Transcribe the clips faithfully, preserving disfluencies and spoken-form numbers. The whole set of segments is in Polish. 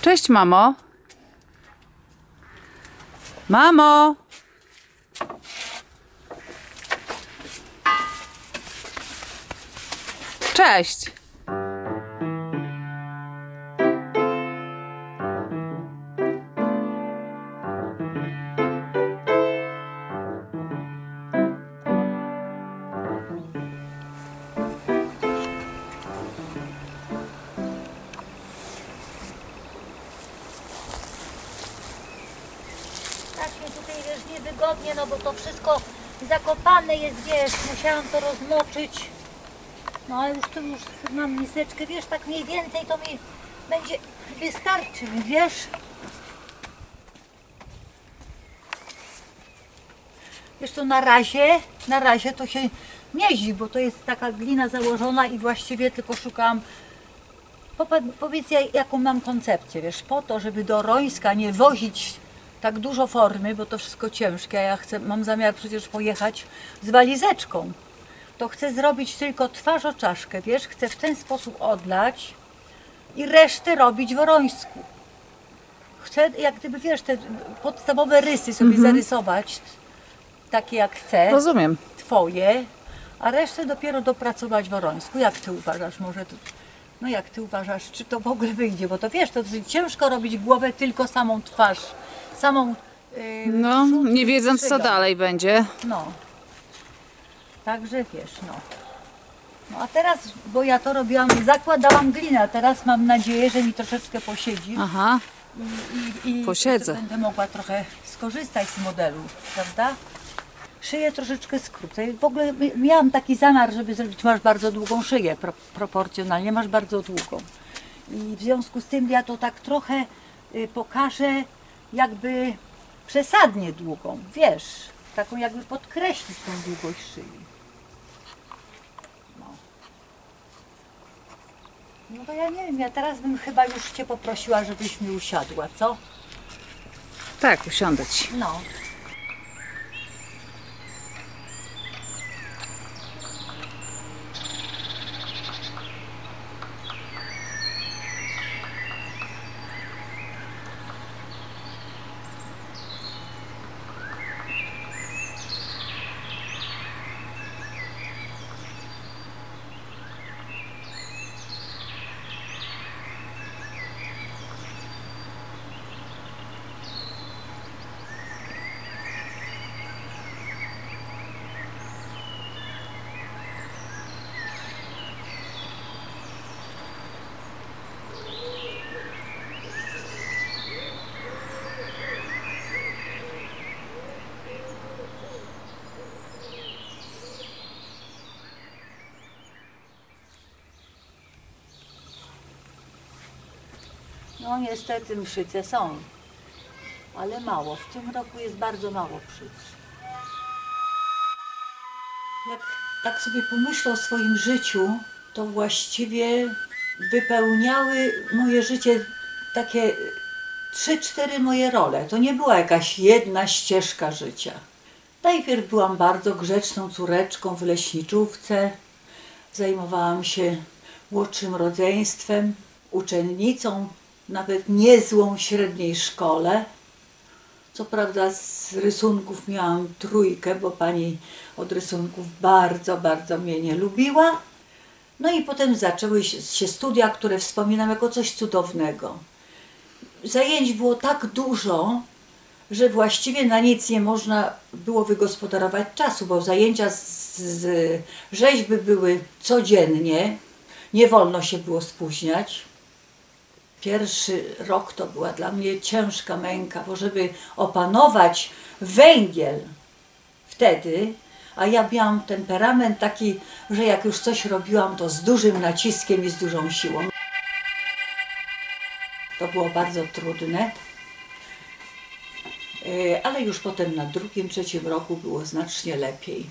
Cześć, mamo. Mamo! Cześć! Strasznie tutaj, wiesz, niewygodnie, no bo to wszystko zakopane jest, wiesz, musiałam to rozmoczyć. No ale już tu już mam miseczkę, wiesz, tak mniej więcej to mi będzie wystarczy, wiesz. Wiesz, to na razie, na razie to się nie zdziwi, bo to jest taka glina założona i właściwie tylko szukałam. Powiedz, jaką mam koncepcję, wiesz, po to, żeby do Rońska nie wozić tak dużo formy, bo to wszystko ciężkie, a ja chcę, mam zamiar przecież pojechać z walizeczką. To chcę zrobić tylko twarzoczaszkę, wiesz, chcę w ten sposób odlać i resztę robić w Orońsku. Chcę, jak gdyby, wiesz, te podstawowe rysy sobie mhm. zarysować, takie jak chcę. Rozumiem. Twoje, a resztę dopiero dopracować w Orońsku. Jak ty uważasz, może to, no jak ty uważasz, czy to w ogóle wyjdzie, bo to wiesz, to ciężko robić głowę, tylko samą twarz, samą yy, no, przód, nie wiedząc szyją. Co dalej będzie. No. Także wiesz, no. No a teraz, bo ja to robiłam, zakładałam glinę, a teraz mam nadzieję, że mi troszeczkę posiedzi. Aha. I, i, i Posiedzę. będę mogła trochę skorzystać z modelu, prawda? Szyję troszeczkę skrócę. W ogóle miałam taki zamiar, żeby zrobić, masz bardzo długą szyję, pro, proporcjonalnie masz bardzo długą. I w związku z tym ja to tak trochę y, pokażę, jakby przesadnie długą, wiesz, taką jakby podkreślić tą długość szyi. No. No to ja nie wiem, ja teraz bym chyba już cię poprosiła, żebyś mi usiadła, co? Tak, usiądę ci. No. No niestety mszyce są, ale mało. W tym roku jest bardzo mało pszyc. Jak tak sobie pomyślę o swoim życiu, to właściwie wypełniały moje życie takie trzy, cztery moje role. To nie była jakaś jedna ścieżka życia. Najpierw byłam bardzo grzeczną córeczką w leśniczówce. Zajmowałam się młodszym rodzeństwem, uczennicą, nawet niezłą średniej szkole. Co prawda z rysunków miałam trójkę, bo pani od rysunków bardzo, bardzo mnie nie lubiła. No i potem zaczęły się studia, które wspominam jako coś cudownego. Zajęć było tak dużo, że właściwie na nic nie można było wygospodarować czasu, bo zajęcia z, z rzeźby były codziennie, nie wolno się było spóźniać. Pierwszy rok to była dla mnie ciężka męka, bo żeby opanować węgiel wtedy, a ja miałam temperament taki, że jak już coś robiłam, to z dużym naciskiem i z dużą siłą. To było bardzo trudne, ale już potem na drugim, trzecim roku było znacznie lepiej.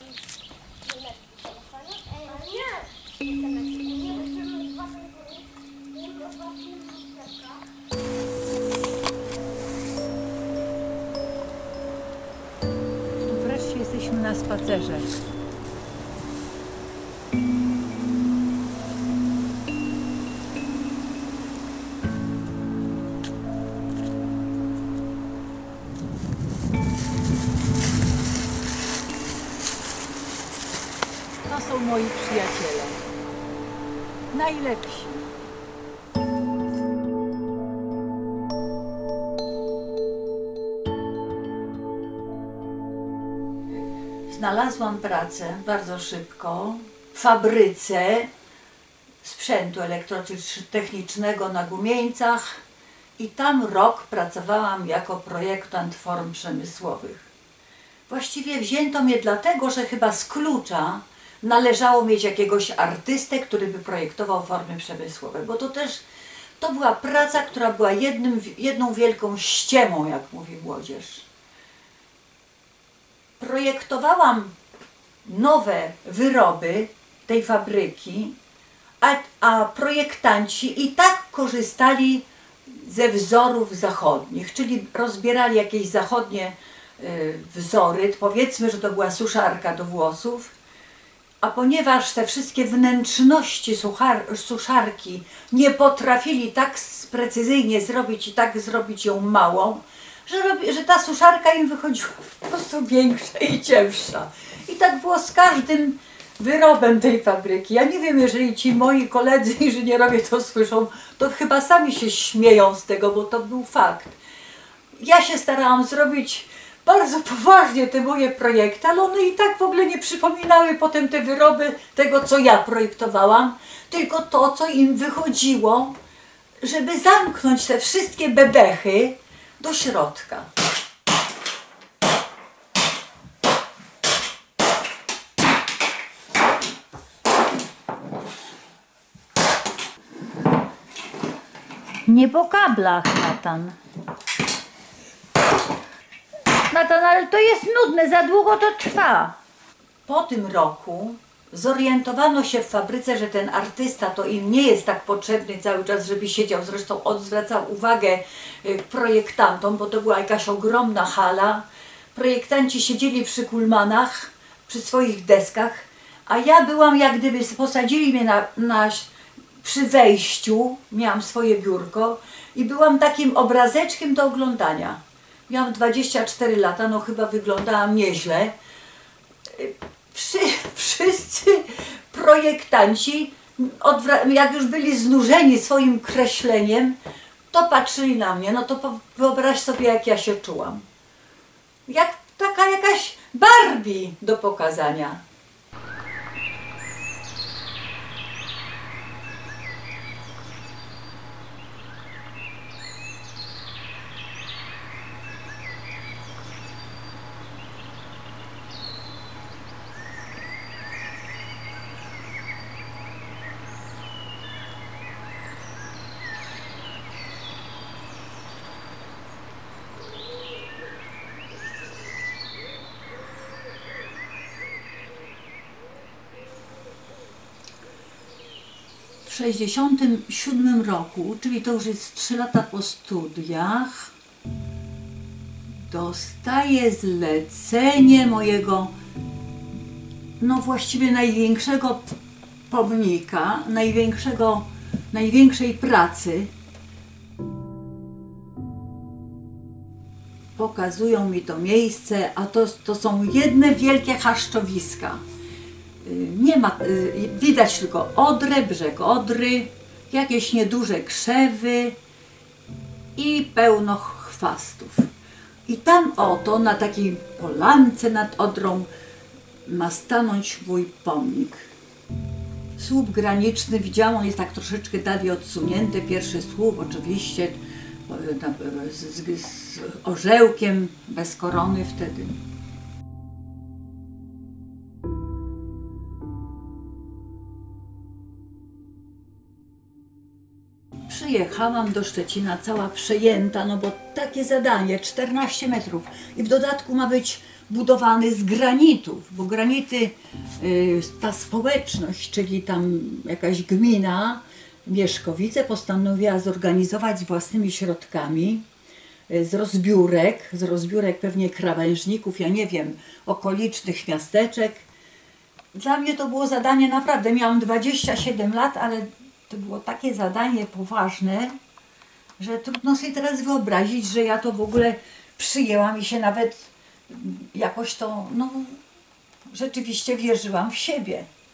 Wreszcie jesteśmy na spacerze. To są moi przyjaciele. Najlepsi. Znalazłam pracę bardzo szybko w fabryce sprzętu elektrotechnicznego na Gumieńcach i tam rok pracowałam jako projektant form przemysłowych. Właściwie wzięto mnie dlatego, że chyba z klucza należało mieć jakiegoś artystę, który by projektował formy przemysłowe, bo to też to była praca, która była jednym, jedną wielką ściemą, jak mówi młodzież. Projektowałam nowe wyroby tej fabryki, a, a projektanci i tak korzystali ze wzorów zachodnich, czyli rozbierali jakieś zachodnie y, wzory, powiedzmy, że to była suszarka do włosów, a ponieważ te wszystkie wnętrzności suchar, suszarki nie potrafili tak precyzyjnie zrobić i tak zrobić ją małą, że, robi, że ta suszarka im wychodziła po prostu większa i cięższa. I tak było z każdym wyrobem tej fabryki. Ja nie wiem, jeżeli ci moi koledzy inżynierowie to słyszą, to chyba sami się śmieją z tego, bo to był fakt. Ja się starałam zrobić bardzo poważnie te moje projekty, ale one i tak w ogóle nie przypominały potem te wyroby tego, co ja projektowałam, tylko to, co im wychodziło, żeby zamknąć te wszystkie bebechy do środka. Nie po kablach, Natan. Natan, ale to jest nudne, za długo to trwa. Po tym roku zorientowano się w fabryce, że ten artysta to im nie jest tak potrzebny cały czas, żeby siedział. Zresztą on zwracał uwagę projektantom, bo to była jakaś ogromna hala. Projektanci siedzieli przy kulmanach, przy swoich deskach, a ja byłam, jak gdyby posadzili mnie na, na przy wejściu, miałam swoje biurko i byłam takim obrazeczkiem do oglądania. Miałam dwadzieścia cztery lata, no chyba wyglądałam nieźle. Wszy, wszyscy projektanci, jak już byli znużeni swoim kreśleniem, to patrzyli na mnie. No to wyobraź sobie, jak ja się czułam. Jak taka jakaś Barbie do pokazania. W sześćdziesiątym siódmym roku, czyli to już jest trzy lata po studiach, dostaję zlecenie mojego, no właściwie największego pomnika, największego, największej pracy. Pokazują mi to miejsce, a to, to są jedne wielkie chaszczowiska. Nie ma, widać tylko Odrę, brzeg Odry, jakieś nieduże krzewy i pełno chwastów. I tam oto na takiej polance nad Odrą ma stanąć mój pomnik. Słup graniczny, widziałam, on jest tak troszeczkę dalej odsunięty, pierwszy słup oczywiście z, z, z orzełkiem, bez korony wtedy. Przyjechałam do Szczecina cała przejęta, no bo takie zadanie, czternaście metrów i w dodatku ma być budowany z granitów, bo granity, ta społeczność, czyli tam jakaś gmina Mieszkowice postanowiła zorganizować z własnymi środkami, z rozbiórek, z rozbiórek pewnie krawężników, ja nie wiem, okolicznych miasteczek. Dla mnie to było zadanie naprawdę, miałam dwadzieścia siedem lat, ale to było takie zadanie poważne, że trudno sobie teraz wyobrazić, że ja to w ogóle przyjęłam i się nawet jakoś to, no, rzeczywiście wierzyłam w siebie.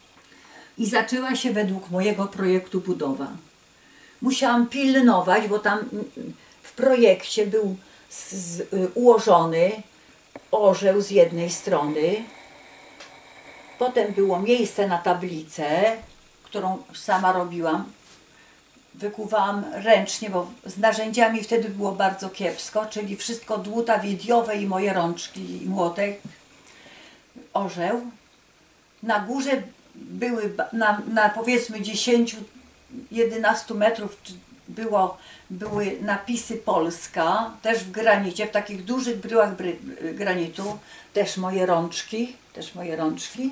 i zaczęła się według mojego projektu budowa. Musiałam pilnować, bo tam w projekcie był z, z, ułożony orzeł z jednej strony, potem było miejsce na tablicę, którą sama robiłam. Wykuwałam ręcznie, bo z narzędziami wtedy było bardzo kiepsko, czyli wszystko dłuta widiowe i moje rączki i młotek. Orzeł. Na górze były, na, na powiedzmy dziesięć jedenaście metrów było, były napisy Polska, też w granicie, w takich dużych bryłach bry, granitu, też moje rączki, też moje rączki.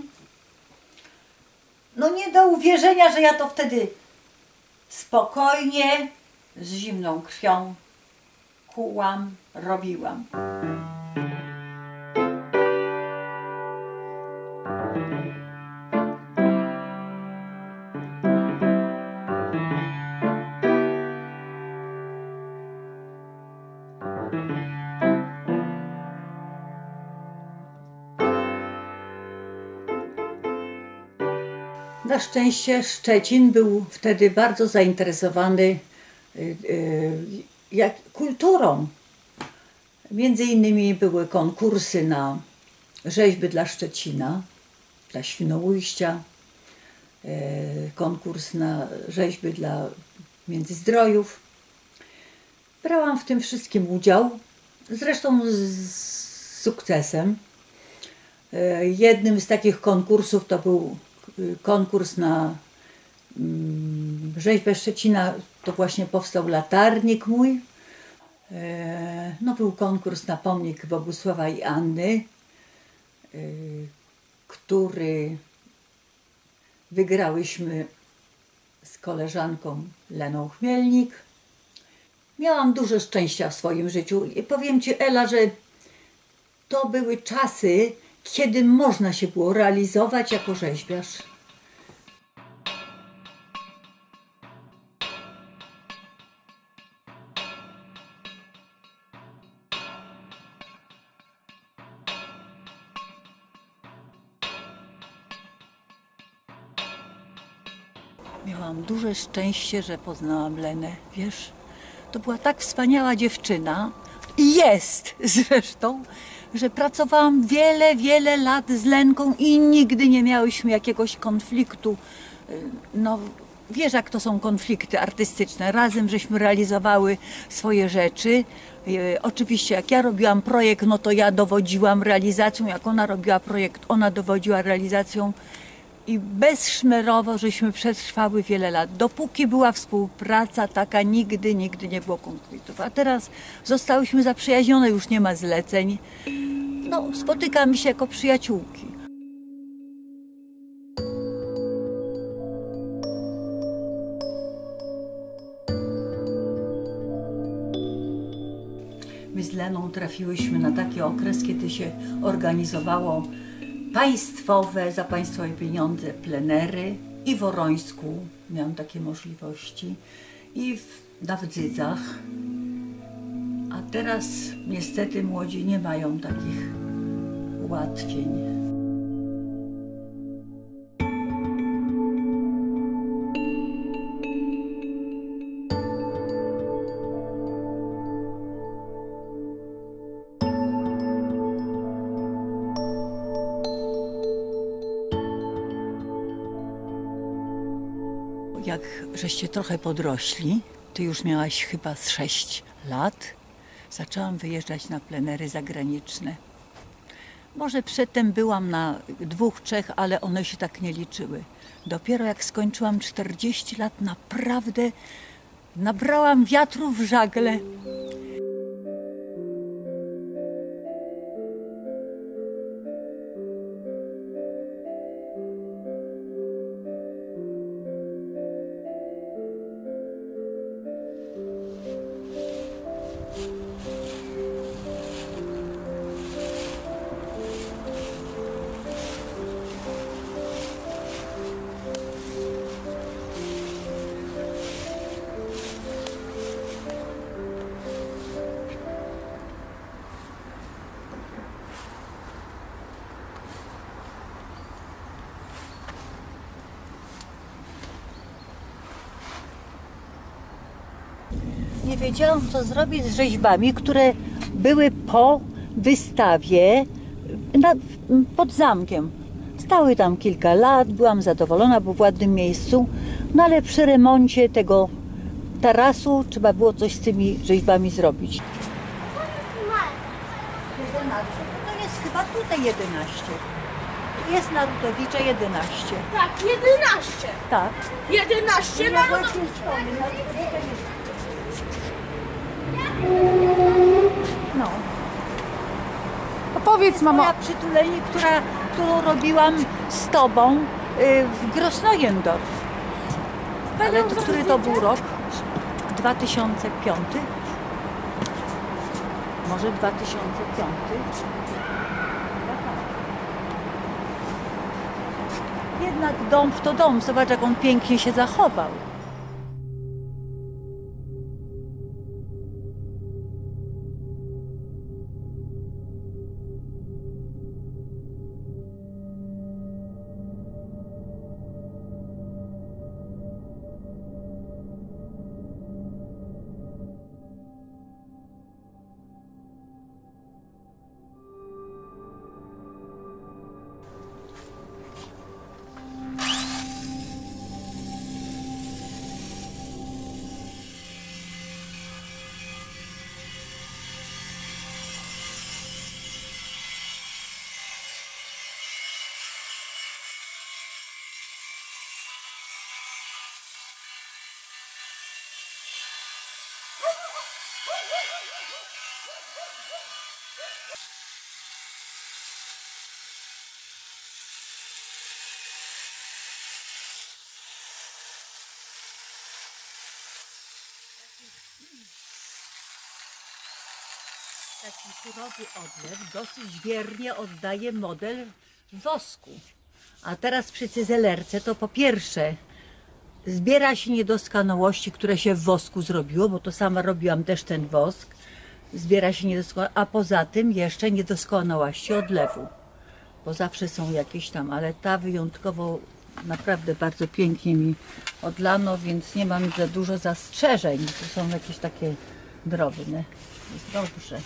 No nie do uwierzenia, że ja to wtedy spokojnie, z zimną krwią kułam, robiłam. Na szczęście Szczecin był wtedy bardzo zainteresowany jak, kulturą. Między innymi były konkursy na rzeźby dla Szczecina, dla Świnoujścia, konkurs na rzeźby dla Międzyzdrojów. Brałam w tym wszystkim udział, zresztą z sukcesem. Jednym z takich konkursów to był konkurs na rzeźbę Szczecina, to właśnie powstał latarnik mój. No, był konkurs na pomnik Bogusława i Anny, który wygrałyśmy z koleżanką Leną Chmielnik. Miałam dużo szczęścia w swoim życiu i powiem Ci, Ela, że to były czasy, kiedy można się było realizować jako rzeźbiarz. Miałam duże szczęście, że poznałam Lenę, wiesz? To była tak wspaniała dziewczyna i jest zresztą, że pracowałam wiele, wiele lat z Lenką i nigdy nie miałyśmy jakiegoś konfliktu. No, wiesz, jak to są konflikty artystyczne. Razem żeśmy realizowały swoje rzeczy. Oczywiście jak ja robiłam projekt, no to ja dowodziłam realizacją. Jak ona robiła projekt, ona dowodziła realizacją. I bezszmerowo żeśmy przetrwały wiele lat. Dopóki była współpraca taka, nigdy, nigdy nie było konfliktów. A teraz zostałyśmy zaprzyjaźnione, już nie ma zleceń. No, spotykamy się jako przyjaciółki. My z Leną trafiłyśmy na taki okres, kiedy się organizowało państwowe, za państwowe pieniądze plenery i w Orońsku miałam takie możliwości i w, na Wdzydzach. A teraz niestety młodzi nie mają takich ułatwień. Jak żeście trochę podrośli, ty już miałaś chyba z sześć lat, zaczęłam wyjeżdżać na plenery zagraniczne. Może przedtem byłam na dwóch, trzech, ale one się tak nie liczyły. Dopiero jak skończyłam czterdzieści lat, naprawdę nabrałam wiatru w żagle. nie wiedziałam, co zrobić z rzeźbami, które były po wystawie na, pod zamkiem. Stały tam kilka lat, byłam zadowolona, bo w ładnym miejscu, no ale przy remoncie tego tarasu trzeba było coś z tymi rzeźbami zrobić. jedenaście, to jest chyba tutaj jedenaście. Tu jest Narutowicza jedenaście. Tak, jedenaście. Tak. jedenaście Ja na właśnie szkoły, Narutowicza jest. No. Opowiedz, mamo. Moja przytulenie, która, którą robiłam z tobą y, w Grossneuendorf. Ale to, który to był rok? dwa tysiące piąty? Może dwa tysiące piąty? Jednak dom to dom. Zobacz, jak on pięknie się zachował. Taki surowy odlew dosyć wiernie oddaje model wosku. A teraz przy cyzelerce to po pierwsze zbiera się niedoskonałości, które się w wosku zrobiło, bo to sama robiłam też ten wosk. Zbiera się niedoskonałości, a poza tym jeszcze niedoskonałości odlewu. Bo zawsze są jakieś tam, ale ta wyjątkowo naprawdę bardzo pięknie mi odlano, więc nie mam za dużo zastrzeżeń. To są jakieś takie drobne. Jest dobrze.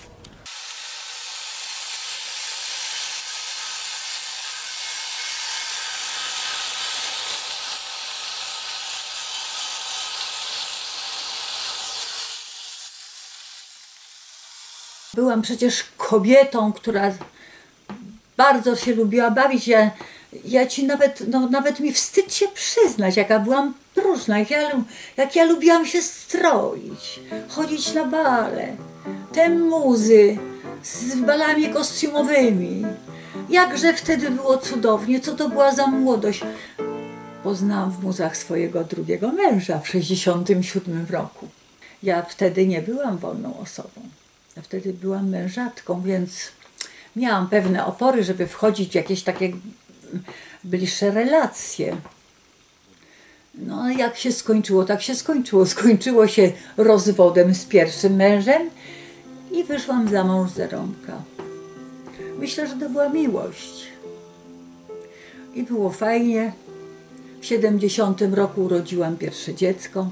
Byłam przecież kobietą, która bardzo się lubiła bawić. Ja, ja ci nawet, no, nawet mi wstyd się przyznać, jaka byłam próżna, jak ja, jak ja lubiłam się stroić, chodzić na bale, te muzy z balami kostiumowymi. Jakże wtedy było cudownie, co to była za młodość. Poznałam w muzach swojego drugiego męża w sześćdziesiątym siódmym roku. Ja wtedy nie byłam wolną osobą. Ja wtedy byłam mężatką, więc miałam pewne opory, żeby wchodzić w jakieś takie bliższe relacje. No a jak się skończyło, tak się skończyło. Skończyło się rozwodem z pierwszym mężem i wyszłam za mąż za Romka. Myślę, że to była miłość. I było fajnie. W siedemdziesiątym roku urodziłam pierwsze dziecko.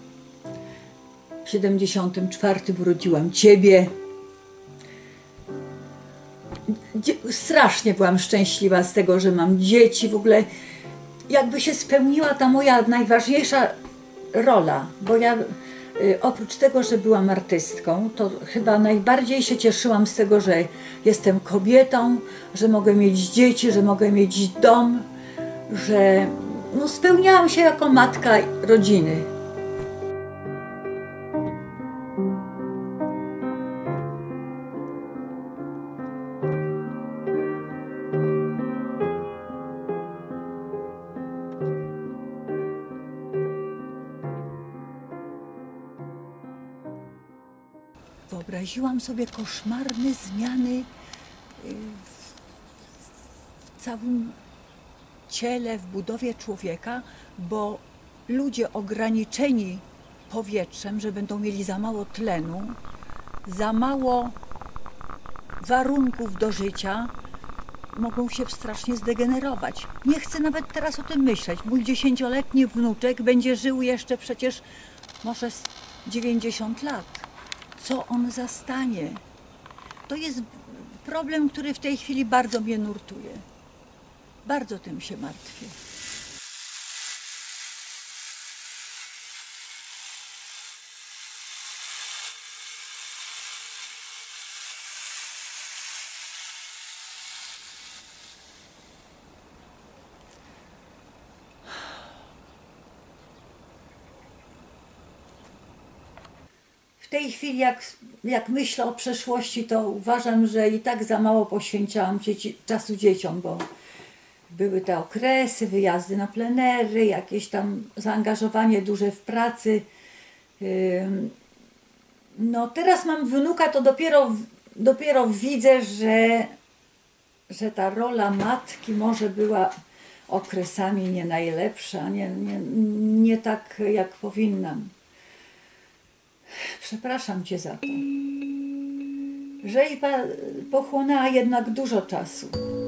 W siedemdziesiątym czwartym urodziłam ciebie. Strasznie byłam szczęśliwa z tego, że mam dzieci. W ogóle jakby się spełniła ta moja najważniejsza rola, bo ja oprócz tego, że byłam artystką, to chyba najbardziej się cieszyłam z tego, że jestem kobietą, że mogę mieć dzieci, że mogę mieć dom, że no, spełniałam się jako matka rodziny. Wyobraziłam sobie koszmarne zmiany w całym ciele, w budowie człowieka, bo ludzie ograniczeni powietrzem, że będą mieli za mało tlenu, za mało warunków do życia, mogą się strasznie zdegenerować. Nie chcę nawet teraz o tym myśleć. Mój dziesięcioletni wnuczek będzie żył jeszcze przecież może dziewięćdziesiąt lat. Co on zastanie? To jest problem, który w tej chwili bardzo mnie nurtuje. Bardzo tym się martwię. W tej chwili, jak, jak myślę o przeszłości, to uważam, że i tak za mało poświęcałam dzieci, czasu dzieciom, bo były te okresy, wyjazdy na plenery, jakieś tam zaangażowanie duże w pracy. Ym, No teraz mam wnuka, to dopiero, dopiero widzę, że, że ta rola matki może była okresami nie najlepsza, nie, nie, nie tak jak powinnam. Przepraszam Cię za to. Rzeźba pochłonęła jednak dużo czasu.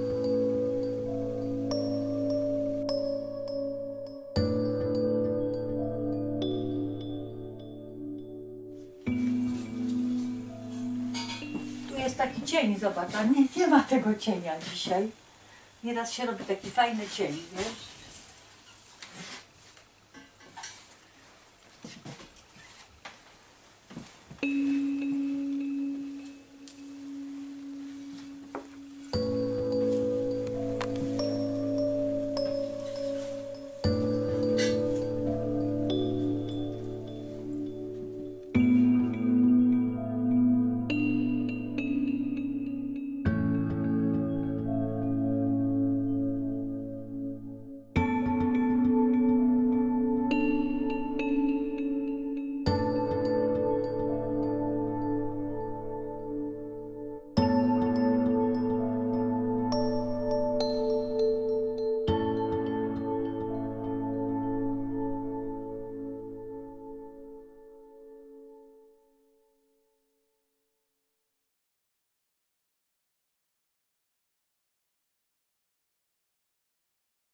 Tu jest taki cień, zobacz, a nie, nie ma tego cienia dzisiaj. Nieraz się robi taki fajny cień, wiesz?